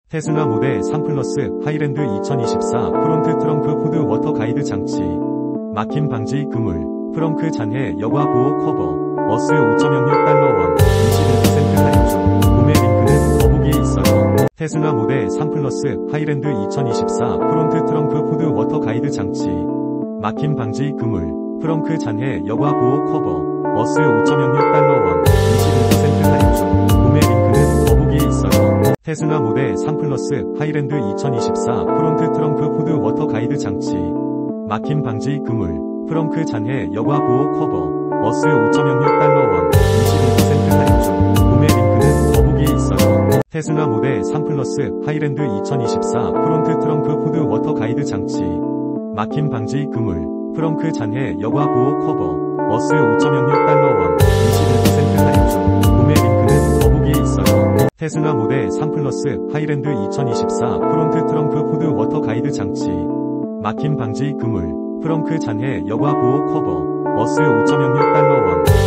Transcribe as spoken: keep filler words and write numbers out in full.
테슬라 모델 삼 플러스 하이랜드 이천이십사 프론트 트렁크 푸드 워터 가이드 장치, 막힘 방지 그물, 프렁크 잔해 여과 보호 커버, 어스 오 점 영육 달러 원, 이십일 퍼센트 할인 중. 구매 링크는 더보기에 있어요. 테슬라 모델 삼 플러스 하이랜드 이천이십사 프론트 트렁크 푸드 워터 가이드 장치, 막힘 방지 그물, 프렁크 잔해 여과 보호 커버, 어스 오 점 영육 달러 원, 이십일 퍼센트 할인 중. 구매 링크는 더보기에 있어요. 테슬라 모델 삼 플러스 하이랜드 이천이십사 프론트 트렁크 푸드 워터 가이드 장치, 막힘 방지 그물, 프렁크 잔해 여과 보호 커버, 어스 오 점 영육 달러 원, 이십일 퍼센트 할인 중. 구매 링크는 더보기에 있어요. 테슬라 모델 삼 플러스 하이랜드 이천이십사 프론트 트렁크 푸드 워터 가이드 장치, 막힘 방지 그물, 프렁크 잔해 여과 보호 커버, 어스 오 점 영육 달러 원, 이십일 퍼센트 할인 중. 구매 링크는 더보기에 있어요. 테슬라 모델 삼 플러스 하이랜드 이천이십사 프론트 트렁크 푸드 워터 가이드 장치, 막힘 방지 그물, 프렁크 잔해 여과 보호 커버, 어스 오 점 영육 달러 원,